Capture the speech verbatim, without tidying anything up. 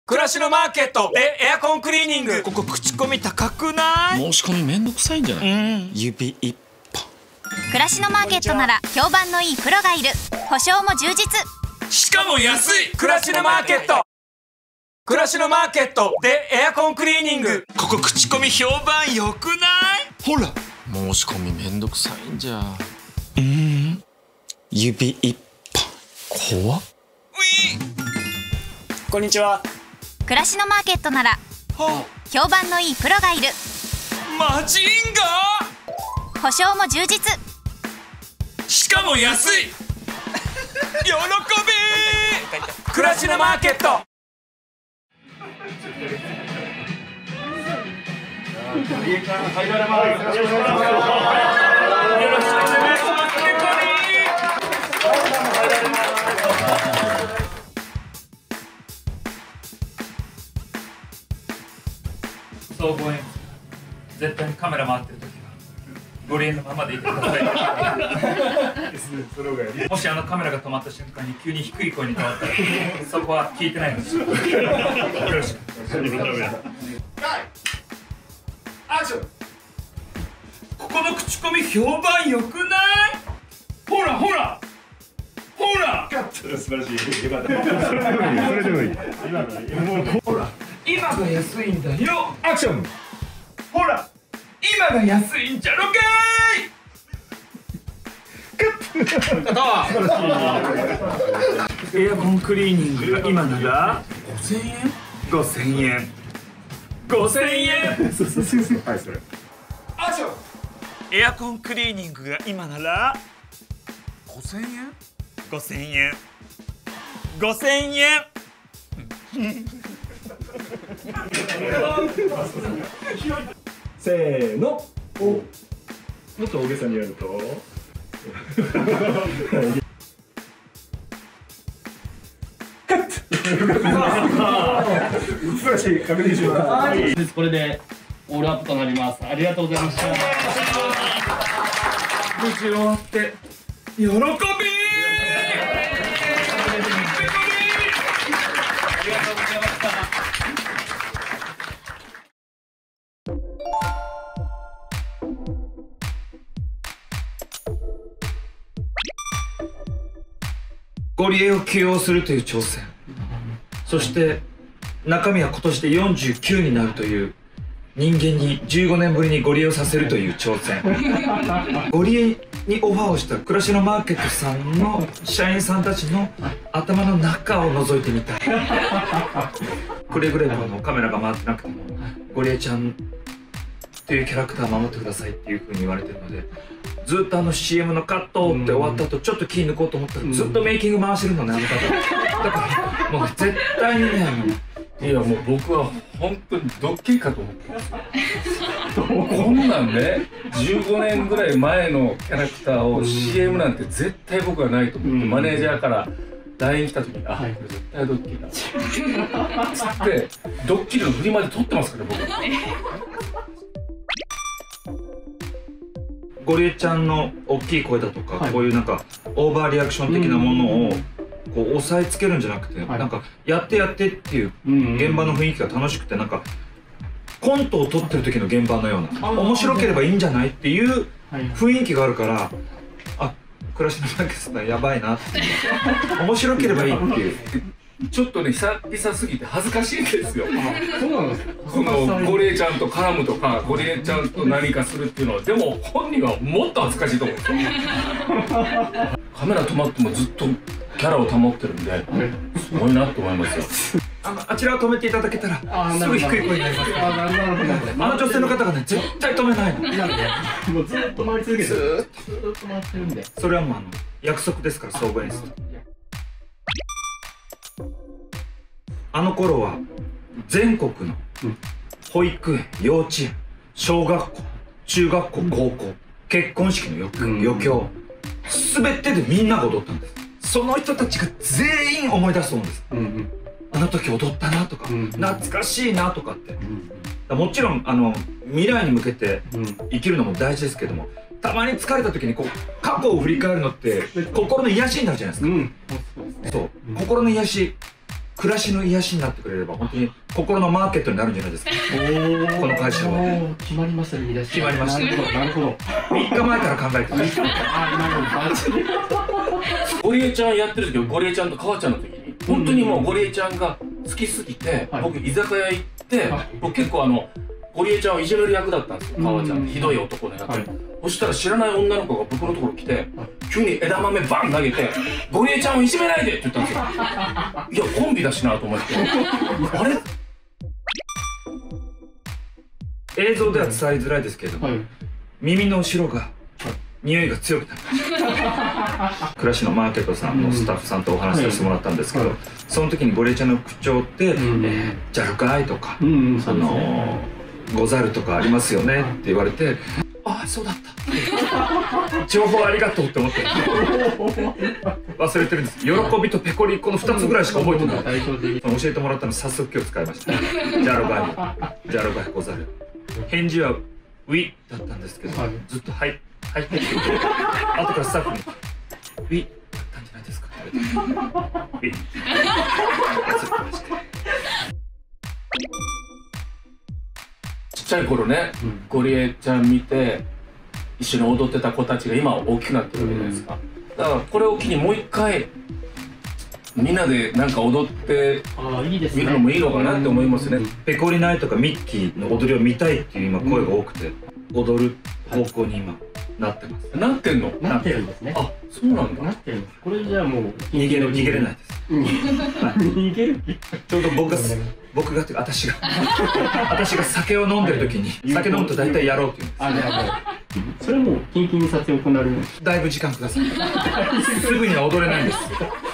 暮らしのマーケットでエアコンクリーニング。ここ口コミ高くない？ 申し込みめんどくさいんじゃない？ うん、指一本。 暮らしのマーケットなら評判のいいプロがいる。保証も充実、 しかも安い。暮らしのマーケット。暮らしのマーケットでエアコンクリーニング。ここ口コミ評判良くない？ ほら、申し込みめんどくさいんじゃ。 うん、指一本。 怖っ。 ウィー。こんにちは。 暮らしのマーケットなら評判のいいプロがいる。 マジンガ保証も充実、 しかも安い。喜び。暮らしのマーケット。 家から入られます。よろしくお願いします。 よろしくお願いします。総合演出、絶対にカメラ回ってる時はご利用のままでいてください。もしあのカメラが止まった瞬間に急に低い声に変わったらそこは聞いてないのです。よろしく。ここの口コミ評判良くない？ほらほらほら。 素晴らしい。よかった。それでもいい。今のもうほら。 今が安いんだよ。 アクション。 ほら、今が安いんじゃろかーい。エアコンクリーニングが今ならごせんえん。ごせんえん。ごせんえん。 そうそうそうそう。はい、それ。 アクション。エアコンクリーニングが今ならごせんえん。ごせんえん。ごせんえん。 せーの。お。もっと大げさにやると。カット。素晴らしい。確認します。 これでオールアップとなります。ありがとうございました。 無事終わって喜び。ありがとうございました。ゴリエを起用するという挑戦、そして中身は今年でよんじゅうきゅうになるという人間にじゅうごねんぶりにゴリエをさせるという挑戦。ゴリエにオファーをした暮らしのマーケットさんの社員さんたちの頭の中を覗いてみたい。くれぐれものカメラが回ってなくてもゴリエちゃんというキャラクター守ってくださいっていうふうに言われてるので、ずっとあの シーエム のカットって終わった後ちょっと気抜こうと思ったらずっとメイキング回してるのね、あの方。だからもう絶対にね、 いやもう僕は本当にドッキリかと思ってますこんなんね、じゅうごねんぐらい前のキャラクターを シーエム なんて絶対僕はないと思って、マネージャーからライン来た時に「あ、これ絶対ドッキリだ」つってドッキリの振りまで撮ってますから僕。 ゴリエちゃんの大きい声だとか、はい、こういうなんかオーバーリアクション的なものをこう押さえつけるんじゃなくて、はい、なんかやってやってっていう現場の雰囲気が楽しくて、なんかコントを撮ってる時の現場のような面白ければいいんじゃないっていう雰囲気があるから、あ、暮らしのマーケットさんやばいなって面白ければいいっていう。 ちょっとね、久々すぎて恥ずかしいんですよ。 そうなんですか。 そのゴリエちゃんと絡むとか、ゴリエちゃんと何かするっていうのは、でも本人はもっと恥ずかしいと思うんですよ。カメラ止まってもずっとキャラを保ってるんで、すごいなと思いますよ。 あの、あちらを止めていただけたらすぐ低い声になりますから。あの女性の方がね、絶対止めないの。 もうずっと回り続けてる。ずっと回ってるんで。 それはもうあの約束ですから、総合演出。あの頃は全国の保育園、幼稚園、小学校、中学校、高校、結婚式の余興、全てでみんなが踊ったんです。その人たちが全員思い出すと思うんです。あの時踊ったなとか、懐かしいなとかって。もちろんあの未来に向けて生きるのも大事ですけども、たまに疲れた時にこう過去を振り返るのって心の癒しになるじゃないですか。そう、心の癒し暮らしの癒しになってくれれば本当に心のマーケットになるんじゃないですか。この会社は決まりましたね、見出し。 決まりました。 なるほど、なるほど。 みっかまえから考えてました。 あ、なるほど、バッチリ。 ゴリエちゃんやってる時、ゴリエちゃんと川ちゃんの時に本当にもうゴリエちゃんが好きすぎて、 はい、 僕居酒屋行って、はい、僕結構あのゴリエちゃんをいじめる役だったんですよ。川ちゃんひどい男の役、はい、そしたら知らない女の子が僕のところ来て、はい、急に枝豆バン投げて「ゴリエちゃんをいじめないで!」って言ったんですよ。いやコンビだしなと思ってあれ映像では伝わりづらいですけれども、はい、耳の後ろが匂いが強くなりました暮らしのマーケットさんのスタッフさんとお話しさせてもらったんですけど、その時にゴリエちゃんの口調って「じゃるかい?」とか「あのござるとかありますよね」って言われて「ああそうだった」情報ありがとうって思って忘れてるんです。喜びとペコリこのふたつぐらいしか覚えてない。教えてもらったの早速今日使いました。じゃるかい、じゃるかいござる。返事はウィだったんですけど、ずっとはいはいって言って、後からスタッフにウィだったんじゃないですかって言われて、ウィちっちゃい頃ね、うん、ゴリエちゃん見て一緒に踊ってた子たちが今大きくなってるわけじゃないですか、うん、だからこれを機にもう一回みんなでなんか踊ってみるのもいいのかなって思いますね。 ペコリナイとかミッキーの踊りを見たいっていう今声が多くて、踊る方向に今なってます。 なってんの？ なってるんですね。 あ、そうなんだ。 なってるんです。これじゃあもう逃げる逃げれないです。 逃げる？ ちょうど僕が僕がって私が私が酒を飲んでる時に酒飲むと大体やろうって言うんです。 あ、なるほど。それはもうキンキンに撮影行われる。 だいぶ時間ください。すぐには踊れないんです。